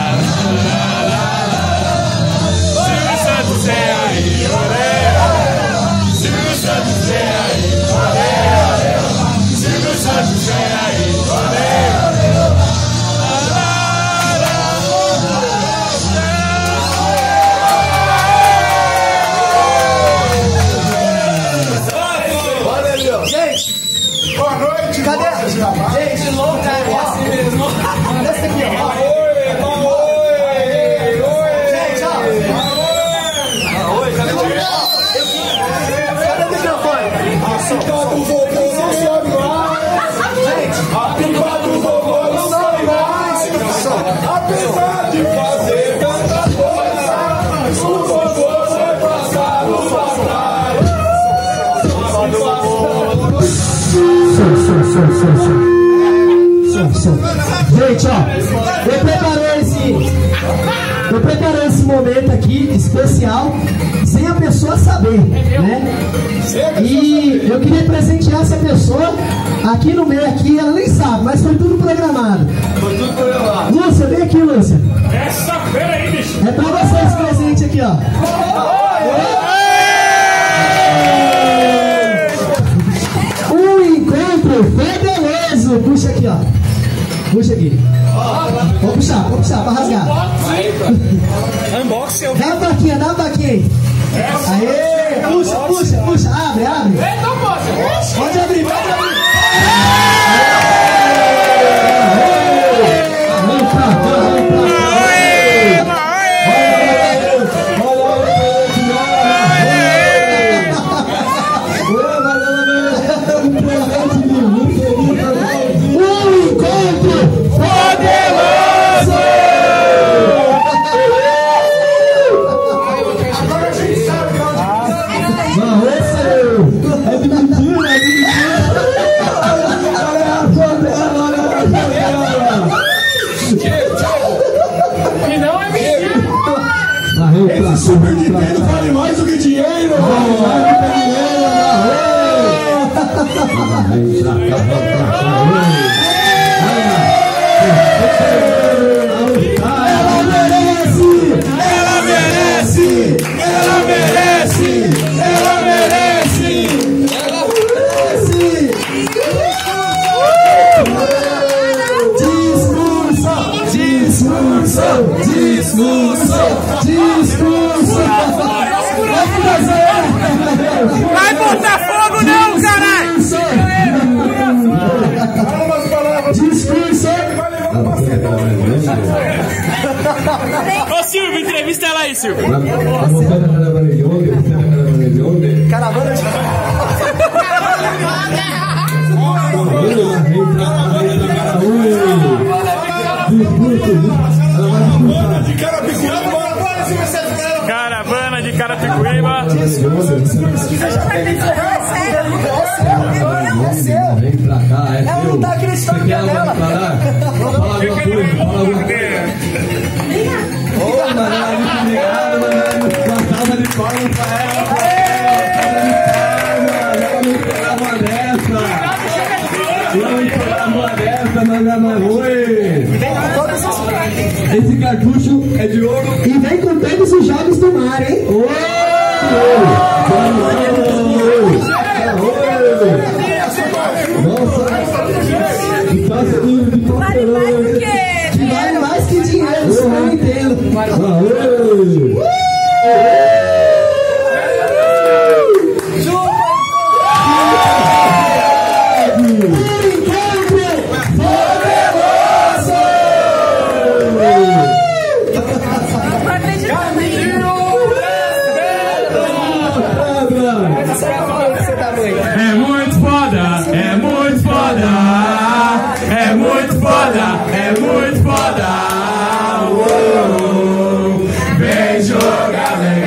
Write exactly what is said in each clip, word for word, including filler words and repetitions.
Silvio Santos vem aí, olé. Silvio Santos vem aí, olé. Silvio Santos vem aí, olé. Gente, boa noite. Cadê? Gente, long time, é assim mesmo. Desce aqui, ó. Oi, oi, Gente, ó. oi, cadê o Cadê o microfone? A pipa do vovô não sobe mais. Gente, A pipa do vovô não sobe mais. Apesar de fazer tanta coisa, o vovô vai passar no passar. gente, ó, eu preparei esse, eu preparei esse momento aqui especial sem a pessoa saber, né? E eu queria presentear essa pessoa aqui no meio aqui, ela nem sabe, mas foi tudo programado. Foi tudo programado. Lúcia, vem aqui, Lúcia. Essa feira aí, bicho. É pra você esse presente aqui, ó. Um encontro federoso. Puxa aqui, ó. Puxa aqui. Vou puxar, vou puxar, pra rasgar. Unboxing. Dá uma vaquinha, dá uma vaquinha aí. Aê, puxa, puxa, puxa. Abre, abre. Pode abrir, pode abrir. Vem pra cá, vem pra cá. Esse super Nintendo vale mais do que dinheiro! Ela merece! Ela merece! Ela merece! Ela merece! Ela merece! Discurso! Discurso! Discurso! Discurso! Vai botar fogo não, caralho! Discurso! Ô Silvio, entrevista ela aí, Silvio. Caravana de... De Carapicuíba, bora, se você quer. Caravana de Carapicuíba. Vem pra cá, é Ela seu. não tá acreditando Você que quer é ela dela. declarar? Fala alguma coisa, fala alguma coisa. Ô, Maria, muito obrigado, mano. Uma salva de palmas pra ela. Ela não esperava uma dessa. Ela não esperava uma dessa, mas mas oi. Esse cartucho é de ouro. E vem com todos os jogos do mar, hein? Oi! Nossa! Que passa tudo de Vale mais do que Que vale mais que dinheiro, isso eu entendo. Aê! É muito foda, é muito foda, é muito foda, é muito foda. Uou, vem jogar, vem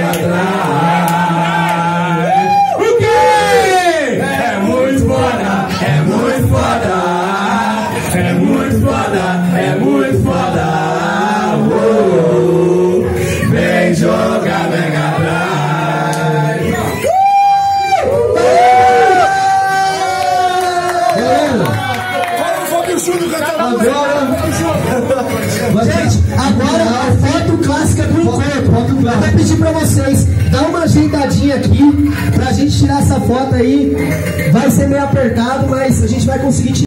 atrás. O quê? É muito foda, é muito foda, é muito foda, é muito foda. Uou, vem jogar, vem atrás. Fala o fogo e o Júlio cantando. Agora, Gente, agora Eu vou pedir pra vocês, dá uma ajeitadinha aqui, pra gente tirar essa foto aí. Vai ser meio apertado, mas a gente vai conseguir tirar.